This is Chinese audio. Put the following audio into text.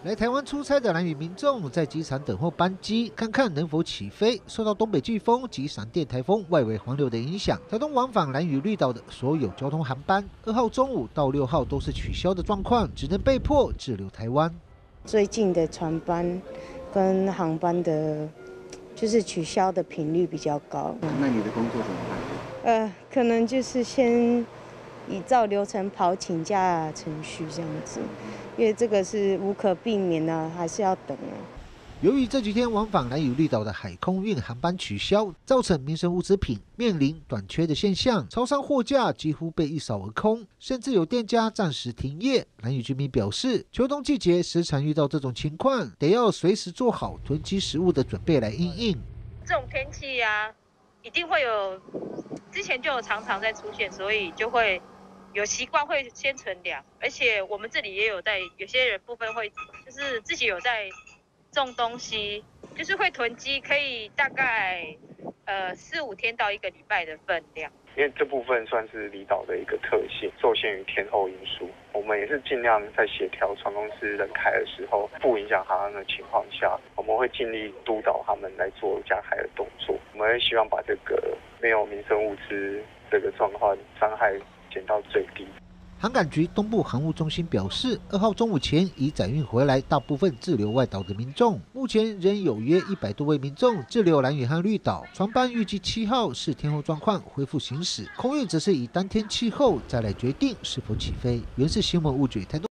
来台湾出差的兰屿民众在机场等候班机，看看能否起飞。受到东北季风及闪电台风外围环流的影响，台东往返兰屿绿岛的所有交通航班，2号中午到6号都是取消的状况，只能被迫滞留台湾。 最近的船班跟航班的，就是取消的频率比较高。 那你的工作怎么办？ 可能就是先依照流程跑请假程序这样子，因为这个是无可避免的，还是要等啊。 由于这几天往返兰屿绿岛的海空运航班取消，造成民生物资品面临短缺的现象，超商货架几乎被一扫而空，甚至有店家暂时停业。兰屿居民表示，秋冬季节时常遇到这种情况，得要随时做好囤积食物的准备来因应。 这种天气啊，一定会有，之前就有常常在出现，所以就会有习惯会先存粮，而且我们这里也有有些人部分会就是自己有在种东西，就是会囤积，可以大概4-5天到1个礼拜的分量。 因为这部分算是离岛的一个特性，受限于天候因素，我们也是尽量在协调船公司人开的时候，不影响航安的情况下，我们会尽力督导他们来做加开的动作。我们会希望把这个没有民生物资这个状况伤害减到最低。 航港局东部航务中心表示，2号中午前已载运回来大部分滞留外岛的民众，目前仍有约100多位民众滞留兰屿和绿岛。船班预计7号视天候状况恢复行驶，空运则是以当天气候再来决定是否起飞。原是新闻物局台东。